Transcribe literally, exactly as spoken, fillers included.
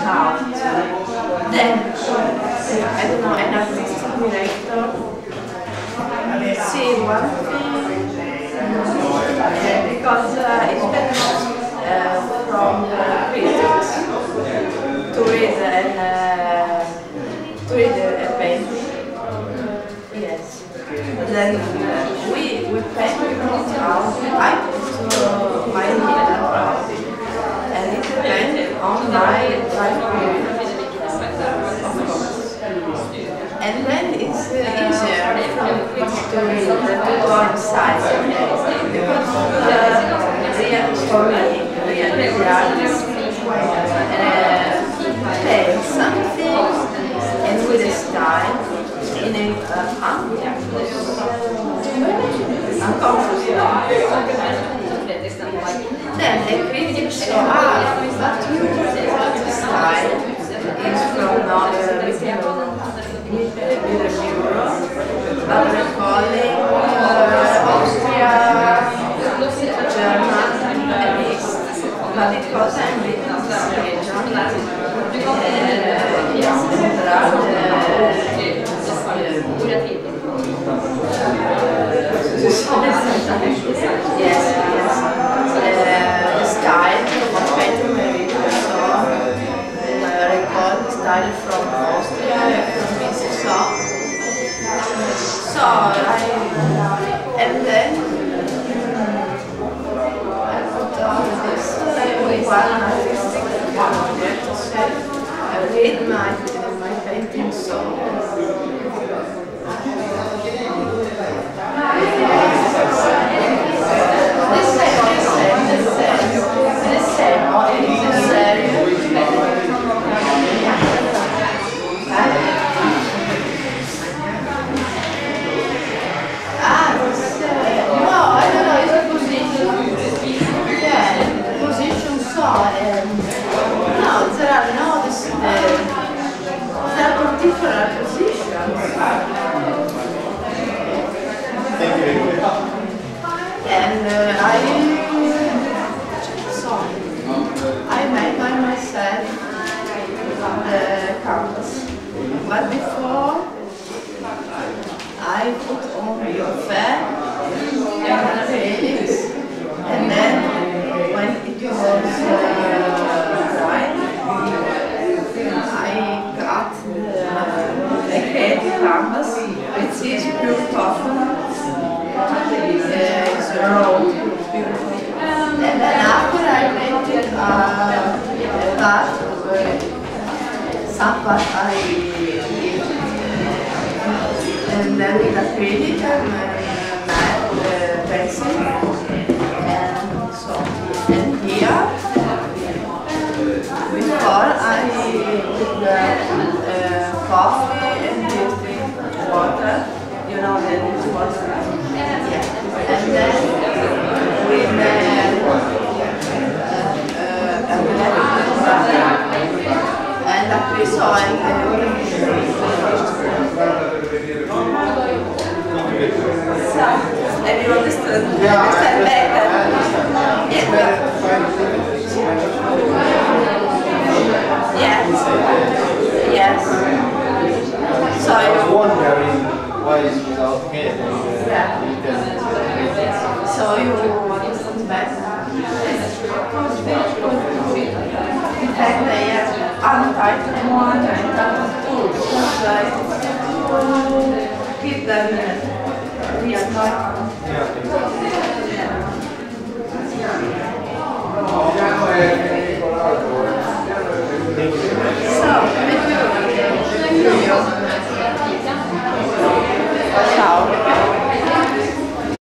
out. Then, I don't know, an artistic director, see one thing, uh, because uh, it's better uh, from uh, critics to read and uh, to read a, a painting. Yes. Then uh, we we paint it out. I put uh, my little out, and it depends on my life period, of course. And then it's uh, easier to read to go inside because uh, real story, real the artist uh, paint something and with a style. In a uh, unconscious then the critic saw, ah, but you the style is from not with a Europe, but recalling uh, Austria, German, at least, but because I'm with German, yes, yes. Uh, the style of painting maybe so uh, recall the style from Austria, from Mississauga. So I and then I put all this uh, one artistic project. I read my my painting so. And uh, I so I made by myself the canvas, but before I put on the fan and acrylics, and then when it was uh, dry, I got the acrylic canvas, which is pure cotton. It's raw, beautiful. And then after I painted uh, a part, some part I did, and then with acrylic and matte uh, pencil, and so. And here, before I put the uh, coffee and the water, you know, the water. And then with uh, uh, and a piece of oil. So, have you understood? Yeah, understand better? Yes. Yes. So I was wondering why it's without me. Yeah. So you understand better. In fact, they have untitled one and untitled two, to keep them real tight.